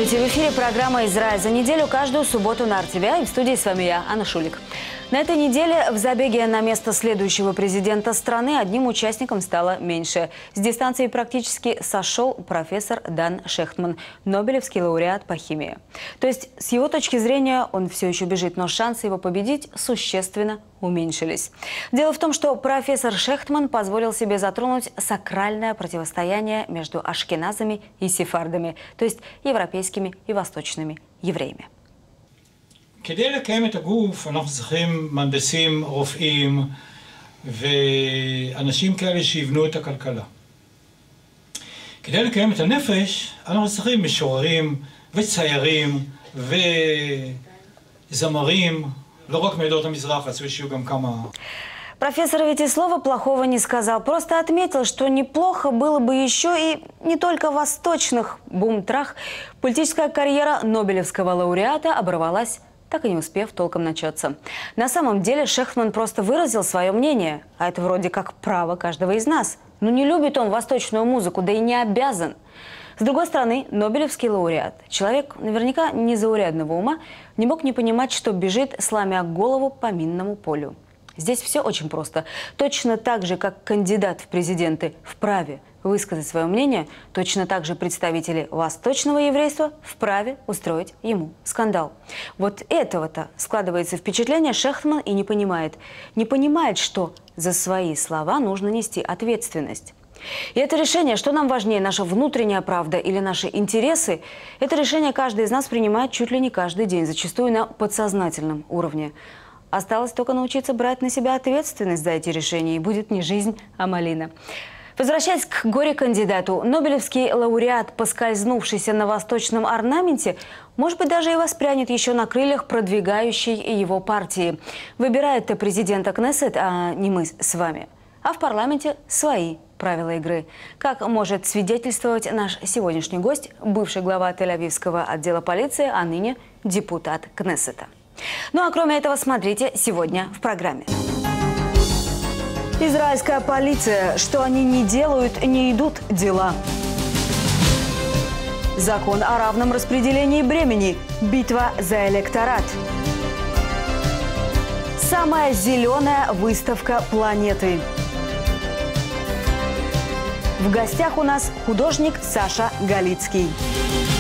Здравствуйте! В эфире программа «Израиль за неделю» каждую субботу на РТВ. И в студии с вами я, Анна Шулик. На этой неделе в забеге на место следующего президента страны одним участником стало меньше. С дистанции практически сошел профессор Дан Шехтман, нобелевский лауреат по химии. То есть, с его точки зрения, он все еще бежит, но шансы его победить существенно уменьшились. Дело в том, что профессор Шехтман позволил себе затронуть сакральное противостояние между ашкеназами и сефардами, то есть европейскими и восточными евреями. כדי לקיים את הגוף אנחנו צריכים מהנדסים, רופאים ואנשים כאלה שיבנו את הכלכלה. כדי לקיים את הנפש אנחנו צריכים משוררים וציירים וזמרים, לא רק מעדות המזרח, רצו שיהיו גם כמה... Профессор ведь и слова плохого не сказал, просто отметил, что неплохо было бы еще и не только в восточных бум-трах. Политическая карьера нобелевского лауреата оборвалась, так и не успев толком начаться. На самом деле Шехтман просто выразил свое мнение, а это вроде как право каждого из нас. Но не любит он восточную музыку, да и не обязан. С другой стороны, нобелевский лауреат, человек наверняка незаурядного ума, не мог не понимать, что бежит, сломя голову по минному полю. Здесь все очень просто. Точно так же, как кандидат в президенты вправе высказать свое мнение, точно так же представители восточного еврейства вправе устроить ему скандал. Вот этого-то складывается впечатление Шехтман и не понимает. Не понимает, что за свои слова нужно нести ответственность. И это решение, что нам важнее, наша внутренняя правда или наши интересы, это решение каждый из нас принимает чуть ли не каждый день, зачастую на подсознательном уровне. Осталось только научиться брать на себя ответственность за эти решения, и будет не жизнь, а малина. Возвращаясь к горе-кандидату, нобелевский лауреат, поскользнувшийся на восточном орнаменте, может быть, даже и воспрянет еще на крыльях продвигающей его партии. Выбирает-то президента Кнессет, а не мы с вами. А в парламенте свои правила игры. Как может свидетельствовать наш сегодняшний гость, бывший глава Тель-Авивского отдела полиции, а ныне депутат Кнессета. Ну а кроме этого, смотрите сегодня в программе. Израильская полиция. Что они не делают, не идут дела. Закон о равном распределении бремени. Битва за электорат. Самая зеленая выставка планеты. В гостях у нас художник Саша Галицкий.